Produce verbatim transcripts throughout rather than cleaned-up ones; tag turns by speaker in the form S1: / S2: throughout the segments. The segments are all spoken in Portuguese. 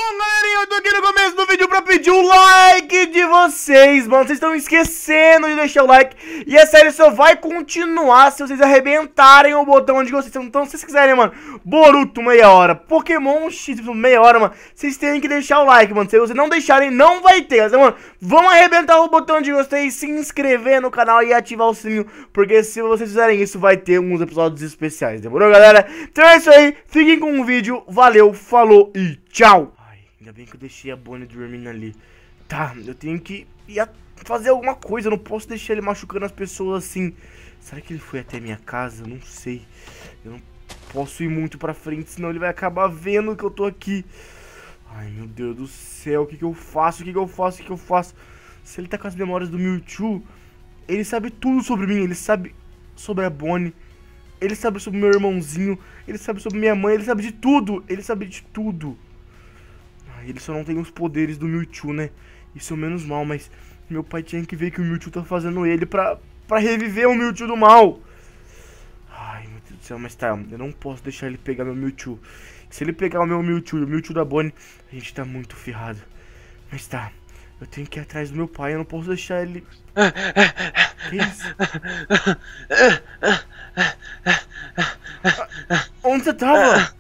S1: Bom, galerinha, eu tô aqui no começo do vídeo pra pedir o like de vocês, mano. Vocês estão esquecendo de deixar o like. E a série só vai continuar se vocês arrebentarem o botão de gostei. Então, se vocês quiserem, mano, Boruto meia hora, Pokémon X meia hora, mano, vocês têm que deixar o like, mano. Se vocês não deixarem, não vai ter. Mas, mano, vamos arrebentar o botão de gostei, se inscrever no canal e ativar o sininho. Porque se vocês fizerem isso, vai ter uns episódios especiais. Demorou, galera? Então é isso aí. Fiquem com o vídeo. Valeu, falou e tchau. Ainda bem que eu deixei a Bonnie dormindo ali. Tá, eu tenho que ir fazer alguma coisa. Eu não posso deixar ele machucando as pessoas assim. Será que ele foi até minha casa? Eu não sei. Eu não posso ir muito pra frente, senão ele vai acabar vendo que eu tô aqui. Ai, meu Deus do céu. O que que eu faço? O que que eu faço? O que que eu faço? Se ele tá com as memórias do Mewtwo, ele sabe tudo sobre mim. Ele sabe sobre a Bonnie. Ele sabe sobre meu irmãozinho. Ele sabe sobre minha mãe. Ele sabe de tudo. Ele sabe de tudo. Ele só não tem os poderes do Mewtwo, né? Isso é o menos mal, mas meu pai tinha que ver que o Mewtwo tá fazendo ele pra, pra reviver o Mewtwo do mal. Ai, meu Deus do céu, mas tá, eu não posso deixar ele pegar meu Mewtwo. Se ele pegar o meu Mewtwo e o Mewtwo da Bonnie, a gente tá muito ferrado. Mas tá, eu tenho que ir atrás do meu pai, eu não posso deixar ele... Que isso? Onde você tava?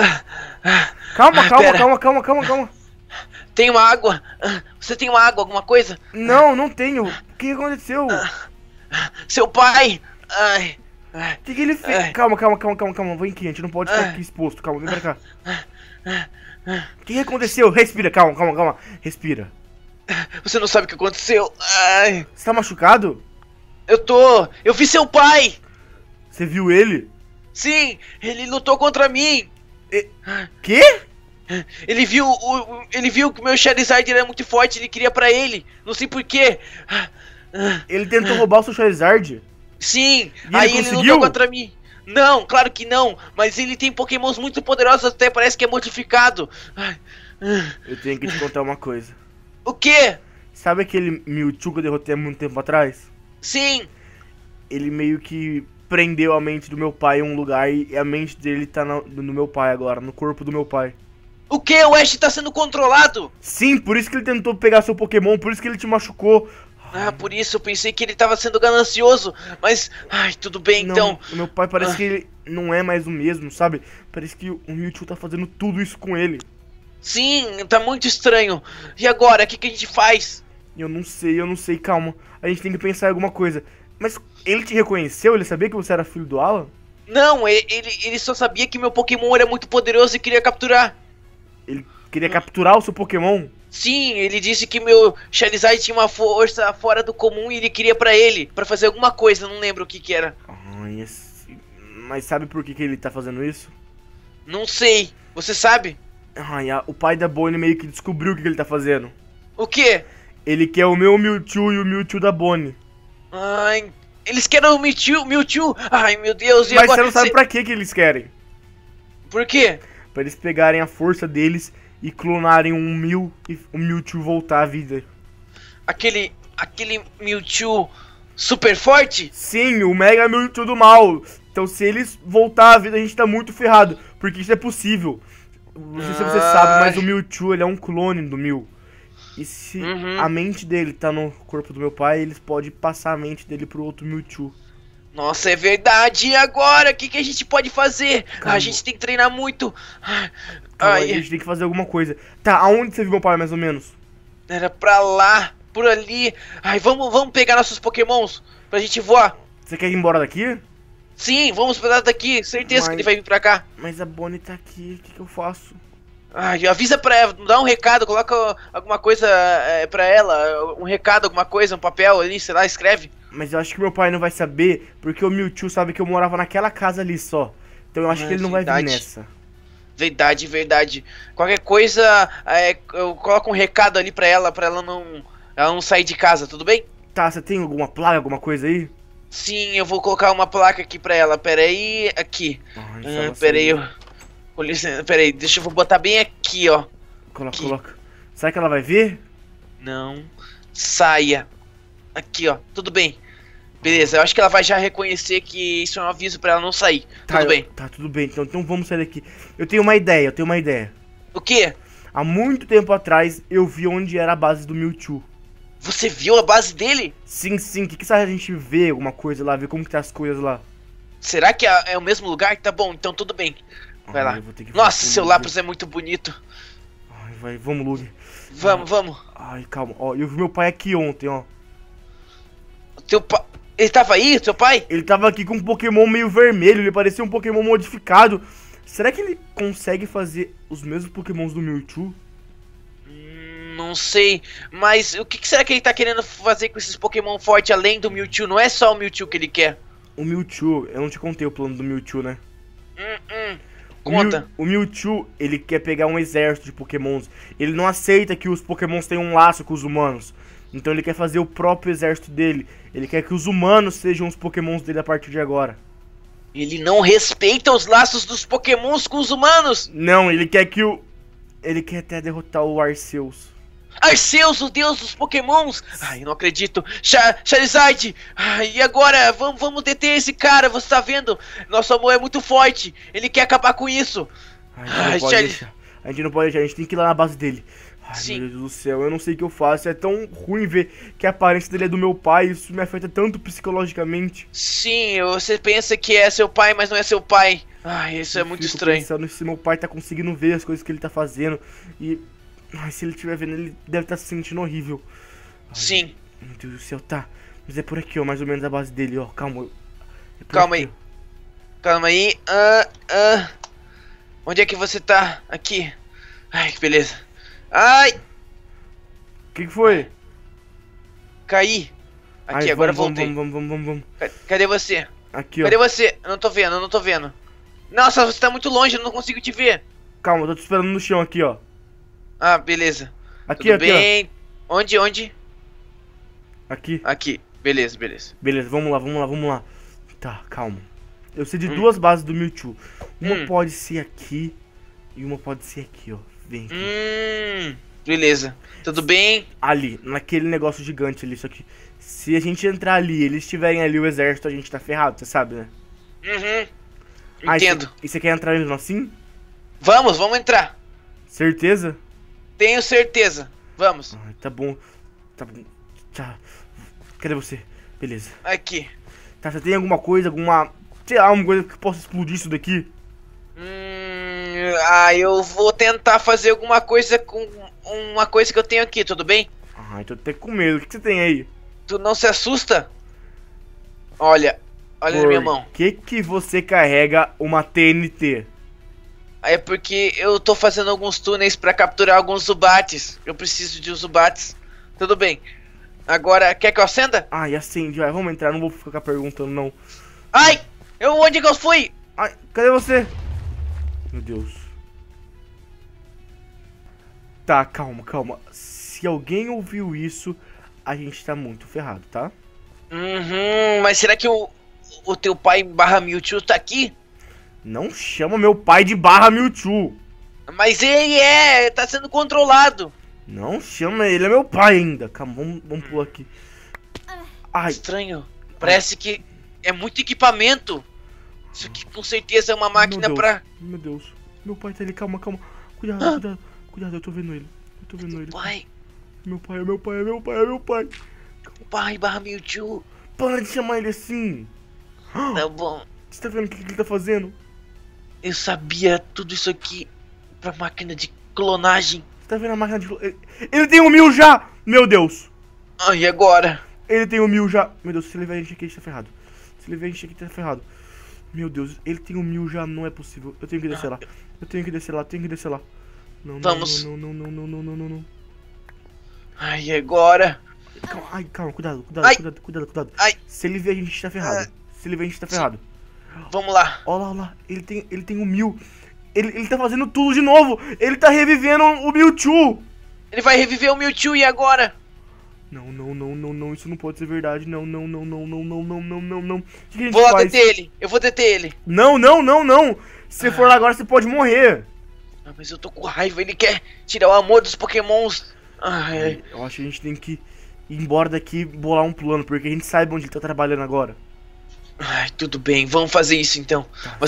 S1: Calma, calma, calma, calma, calma, calma.
S2: Tem uma água? Você tem uma água, alguma coisa?
S1: Não, não tenho. O que aconteceu?
S2: Seu pai! Ai.
S1: O que, que ele fez? Calma, calma, calma, calma, calma. Vem aqui, a gente não pode ficar aqui exposto. Calma, vem pra cá. O que, que aconteceu? Respira, calma, calma, calma. Respira.
S2: Você não sabe o que aconteceu? Ai.
S1: Você tá machucado?
S2: Eu tô. Eu vi seu pai!
S1: Você viu ele?
S2: Sim, ele lutou contra mim.
S1: E... Quê?
S2: Ele viu o, ele viu que o meu Charizard era muito forte, ele queria pra ele. Não sei porquê.
S1: Ele tentou roubar o seu Charizard?
S2: Sim,
S1: e
S2: aí
S1: ele,
S2: ele lutou contra mim. Não, claro que não. Mas ele tem pokémons muito poderosos, até parece que é modificado.
S1: Eu tenho que te contar uma coisa.
S2: O quê?
S1: Sabe aquele Mewtwo que eu derrotei há muito tempo atrás?
S2: Sim.
S1: Ele meio que prendeu a mente do meu pai em um lugar e a mente dele tá no, no meu pai agora, no corpo do meu pai.
S2: O que? O Ash tá sendo controlado?
S1: Sim, por isso que ele tentou pegar seu Pokémon, por isso que ele te machucou.
S2: Ah, por isso eu pensei que ele tava sendo ganancioso, mas... Ai, tudo bem,
S1: não,
S2: então...
S1: Meu pai parece
S2: ah.
S1: que ele não é mais o mesmo, sabe? Parece que o Mewtwo tá fazendo tudo isso com ele.
S2: Sim, tá muito estranho. E agora, o que, que a gente faz?
S1: Eu não sei, eu não sei, calma. A gente tem que pensar em alguma coisa. Mas ele te reconheceu? Ele sabia que você era filho do Alan?
S2: Não, ele, ele, ele só sabia que meu Pokémon era muito poderoso e queria capturar.
S1: Ele queria capturar o seu Pokémon?
S2: Sim, ele disse que meu Charizard tinha uma força fora do comum e ele queria pra ele, pra fazer alguma coisa, não lembro o que que era.
S1: Ah, esse... Mas sabe por que, que ele tá fazendo isso?
S2: Não sei, você sabe?
S1: Ai, a... o pai da Bonnie meio que descobriu o que, que ele tá fazendo.
S2: O quê?
S1: Ele quer o meu Mewtwo e o Mewtwo da Bonnie.
S2: Ai, eles querem o Mewtwo, Mewtwo. Ai, meu Deus, e
S1: Mas
S2: agora?
S1: você não sabe
S2: Cê...
S1: pra que que eles querem.
S2: Por quê?
S1: Pra eles pegarem a força deles e clonarem um Mew e o Mewtwo voltar à vida.
S2: Aquele, aquele Mewtwo super forte?
S1: Sim, o Mega Mewtwo do mal. Então se eles voltar à vida a gente tá muito ferrado, porque isso é possível. Não sei se você sabe, mas o Mewtwo ele é um clone do Mew. E se
S2: uhum.
S1: a mente dele tá no corpo do meu pai, eles podem passar a mente dele pro outro Mewtwo.
S2: Nossa, é verdade. E agora? O que, que a gente pode fazer?
S1: Calma.
S2: A gente tem que treinar muito.
S1: Calma,
S2: Ai,
S1: a gente tem que fazer alguma coisa. Tá, aonde você viu meu pai mais ou menos?
S2: era pra lá, por ali. Ai, vamos, vamos pegar nossos pokémons pra gente voar.
S1: Você quer ir embora daqui?
S2: Sim, vamos pegar daqui. Certeza
S1: Mas...
S2: que ele vai vir pra cá.
S1: Mas a Bonnie tá aqui, o que, que eu faço?
S2: Ai, avisa pra ela, dá um recado, coloca alguma coisa é, pra ela, um recado, alguma coisa, um papel ali, sei lá, escreve.
S1: Mas eu acho que meu pai não vai saber, porque o Mewtwo sabe que eu morava naquela casa ali só. Então eu acho
S2: Ah,
S1: que ele não
S2: verdade.
S1: vai vir nessa.
S2: Verdade, verdade. Qualquer coisa, é, eu coloco um recado ali pra ela, pra ela não, ela não sair de casa, tudo bem?
S1: Tá, você tem alguma plaga, alguma coisa aí?
S2: Sim, eu vou colocar uma placa aqui pra ela, pera aí, aqui.
S1: Ai,
S2: Ah, pera aí, eu... Com licença, pera aí, deixa eu vou botar bem aqui, ó.
S1: Coloca,
S2: aqui.
S1: coloca. Será que ela vai ver?
S2: Não, saia. Aqui, ó, tudo bem. Beleza, eu acho que ela vai já reconhecer que isso é um aviso pra ela não sair.
S1: Tá,
S2: Tudo
S1: eu-
S2: bem.
S1: Tá, tudo bem. Então, então vamos sair daqui. Eu tenho uma ideia, eu tenho uma ideia.
S2: O quê?
S1: Há muito tempo atrás, eu vi onde era a base do Mewtwo.
S2: Você viu a base dele?
S1: Sim, sim. O que, que se a gente vê alguma coisa lá, ver como que tá as coisas lá?
S2: Será que é, é o mesmo lugar? Tá bom, então tudo bem. Vai
S1: Ai,
S2: lá.
S1: eu vou ter que
S2: Nossa,
S1: ver
S2: seu
S1: como-
S2: lápis é muito bonito.
S1: Ai, vai, vamos, Lug.
S2: Vamos, vamos.
S1: Ai, calma. Ó, eu vi meu pai aqui ontem, ó.
S2: Teu pai... Ele tava aí, seu pai?
S1: Ele tava aqui com um Pokémon meio vermelho, ele parecia um Pokémon modificado. Será que ele consegue fazer os mesmos Pokémons do Mewtwo?
S2: Hum, Não sei, mas o que que será que ele tá querendo fazer com esses Pokémon fortes além do Mewtwo? Não é só o Mewtwo que ele quer.
S1: O Mewtwo, eu não te contei o plano do Mewtwo, né?
S2: Hum, hum.
S1: O, Mew,
S2: Conta.
S1: o Mewtwo, ele quer pegar um exército de Pokémons. Ele não aceita que os Pokémons tenham um laço com os humanos. Então ele quer fazer o próprio exército dele. Ele quer que os humanos sejam os Pokémons dele a partir de agora.
S2: Ele não respeita os laços dos Pokémons com os humanos.
S1: Não, ele quer que o... Ele quer até derrotar o Arceus.
S2: Arceus, o deus dos Pokémons. Ai, não acredito. Char Charizard. Ai, e agora? Vamos, vamos deter esse cara, você tá vendo? Nosso amor é muito forte. Ele quer acabar com isso.
S1: A gente não
S2: Ai,
S1: pode
S2: Charlie.
S1: deixar. A gente não pode deixar, a gente tem que ir lá na base dele. Ai,
S2: Sim.
S1: meu Deus do céu, eu não sei o que eu faço. É tão ruim ver que a aparência dele é do meu pai. Isso me afeta tanto psicologicamente.
S2: Sim, você pensa que é seu pai, mas não é seu pai. Ai, isso é
S1: Eu
S2: muito
S1: fico
S2: estranho.
S1: pensando se meu pai tá conseguindo ver as coisas que ele tá fazendo. E... Ai, se ele estiver vendo, ele deve estar se sentindo horrível. Ai,
S2: Sim.
S1: Meu Deus do céu, tá. Mas é por aqui, ó, mais ou menos a base dele, ó. Calma. É por
S2: Calma
S1: aqui,
S2: aí. Calma aí. Ah, ah. Onde é que você tá? Aqui. Ai, que beleza. Ai,
S1: ó. O que, que foi?
S2: caí. Aqui,
S1: Ai,
S2: agora
S1: vamos,
S2: voltei.
S1: Vamos, vamos, vamos, vamos, vamos.
S2: Ca- Cadê você?
S1: Aqui, ó.
S2: Cadê você? Eu não tô vendo, eu não tô vendo. Nossa, você tá muito longe, eu não consigo te ver.
S1: Calma, eu tô te esperando no chão aqui, ó.
S2: Ah, beleza.
S1: Aqui,
S2: Tudo
S1: aqui,
S2: bem? Onde, onde?
S1: ó. Aqui.
S2: Aqui. Beleza, beleza.
S1: Beleza, vamos lá, vamos lá, vamos lá. Tá, calma. Eu sei de
S2: Hum.
S1: duas bases do Mewtwo. Uma
S2: Hum.
S1: pode ser aqui e uma pode ser aqui, ó. Vem aqui.
S2: Hum, beleza. Tudo bem?
S1: Ali, naquele negócio gigante ali. Só que se a gente entrar ali e eles estiverem ali o exército, a gente tá ferrado, você sabe, né?
S2: Uhum.
S1: Ah, e
S2: Entendo.
S1: você- E você quer entrar mesmo assim?
S2: Vamos, vamos entrar.
S1: Certeza?
S2: Tenho certeza. Vamos.
S1: Ai, tá bom. Tá bom. Tá. Cadê você? Beleza.
S2: Aqui.
S1: Tá, você tem alguma coisa, alguma... Sei lá, alguma coisa que possa explodir isso daqui?
S2: Hum, ah, eu vou tentar fazer alguma coisa com uma coisa que eu tenho aqui, tudo bem?
S1: Ai, tô até com medo. O que que você tem aí?
S2: Tu não se assusta? Olha, olha na minha mão.
S1: Por que que você carrega uma T N T?
S2: É porque eu tô fazendo alguns túneis pra capturar alguns Zubates. Eu preciso de uns Zubates. Tudo bem. Agora, quer que eu acenda?
S1: Ai, acende, vai. Vamos entrar, não vou ficar perguntando, não.
S2: Ai! Eu, onde que eu fui?
S1: Ai, cadê você? Meu Deus. Tá, calma, calma. Se alguém ouviu isso, a gente tá muito ferrado, tá?
S2: Uhum, mas será que o, o teu pai barra Mewtwo tá aqui?
S1: Não chama meu pai de barra Mewtwo.
S2: Mas ele é, tá sendo controlado.
S1: Não chama ele, é meu pai ainda. Calma, vamos, vamos pular aqui. Ai,
S2: Estranho. Parece que é muito equipamento. Isso aqui com certeza é uma máquina
S1: meu Deus,
S2: pra...
S1: Meu Deus, meu pai tá ali, calma, calma. Cuidado,
S2: Ah.
S1: cuidado, cuidado, eu tô vendo ele. Eu tô vendo ele.
S2: Pai,
S1: Meu pai, é meu pai, é meu pai, é meu pai.
S2: pai barra Mewtwo.
S1: Para de chamar ele assim.
S2: Tá bom.
S1: Você tá vendo o que que ele tá fazendo?
S2: Eu sabia tudo isso aqui pra máquina de clonagem.
S1: Você tá vendo a máquina de... Ele, ele tem um mil já! Meu Deus!
S2: Ah, e agora?
S1: Ele tem um mil já. Meu Deus, se ele ver a gente aqui, a gente tá ferrado. Se ele ver a gente aqui, tá ferrado. Meu Deus, ele tem um mil já, não é possível. Eu tenho que descer lá. Eu tenho que descer lá, eu tenho que descer lá. Não, não,
S2: Vamos.
S1: Não, não, não, não, não, não, não, não.
S2: Ai, e agora?
S1: Calma, ai, calma, cuidado, cuidado,
S2: Ai.
S1: cuidado, cuidado, cuidado.
S2: Ai.
S1: Se ele ver a gente, tá ferrado. Se ele ver a gente, tá ferrado.
S2: Vamos lá.
S1: Ó lá, ó lá, ele tem, ele tem um mil. Ele, ele tá fazendo tudo de novo. Ele tá revivendo o Mewtwo.
S2: Ele vai reviver o Mewtwo e agora?
S1: Não, não, não, não, não, isso não pode ser verdade. Não, não, não, não, não, não, não, não, não, não. O que que a gente
S2: Vou lá
S1: faz?
S2: deter ele. Eu vou deter ele.
S1: Não, não, não, não. Se você for lá agora, você pode morrer.
S2: Ah, mas eu tô com raiva. Ele quer tirar o amor dos Pokémons. Ai, ai.
S1: Eu acho que a gente tem que ir embora daqui e bolar um plano, porque a gente sabe onde ele tá trabalhando agora.
S2: Ai, tudo bem. Vamos fazer isso então.
S1: Tá.
S2: Você...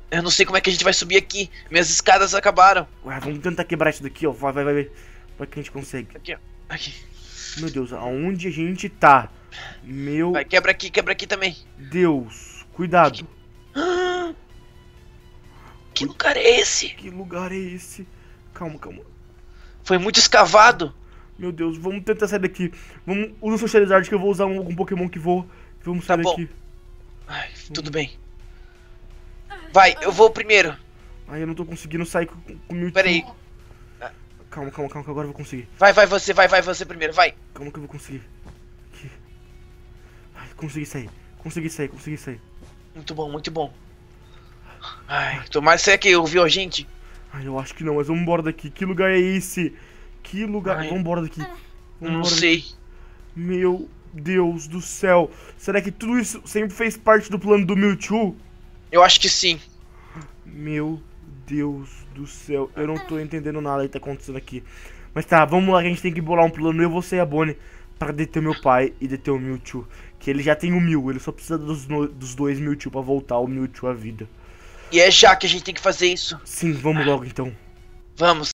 S2: Eu não sei como é que a gente vai subir aqui. Minhas escadas acabaram.
S1: Ué, vamos tentar quebrar isso daqui, ó. Vai, vai, vai, vai. Vai que a gente consegue.
S2: Aqui, ó. Aqui.
S1: Meu Deus, aonde a gente tá? Meu
S2: Vai, quebra aqui, quebra aqui também.
S1: Deus. Cuidado.
S2: Ah, que lugar é esse?
S1: Que lugar é esse? Calma, calma.
S2: Foi muito escavado.
S1: Meu Deus, vamos tentar sair daqui. Vamos, usa o seu Charizard que eu vou usar um, algum Pokémon que voa. Vamos sair
S2: Tá bom.
S1: daqui.
S2: Ai, tudo bem. Vai, eu vou primeiro.
S1: Ai, eu não tô conseguindo sair com, com o Mewtwo.
S2: Pera aí.
S1: Calma, calma, calma, que agora eu vou conseguir.
S2: Vai, vai você, vai, vai você primeiro, vai.
S1: Calma que eu vou conseguir. Aqui. Ai, consegui sair. Consegui sair, consegui sair.
S2: Muito bom, muito bom. Ai, tomara, será que ouviu a gente?
S1: Ai, eu acho que não, mas vamos embora daqui. Que lugar é esse? Que lugar...
S2: Ai.
S1: Vamos embora daqui. Vamos
S2: Não
S1: embora
S2: sei.
S1: daqui. Meu Deus do céu. Será que tudo isso sempre fez parte do plano do Mewtwo?
S2: Eu acho que sim.
S1: Meu Deus do céu. Eu não tô entendendo nada que tá acontecendo aqui. Mas tá, vamos lá que a gente tem que bolar um plano. Eu, você e a Bonnie. Pra deter meu pai e deter o Mewtwo. Que ele já tem o Mew. Ele só precisa dos, no, dos dois Mewtwo pra voltar o Mewtwo à vida.
S2: E é já que a gente tem que fazer isso.
S1: Sim, vamos logo então.
S2: Vamos.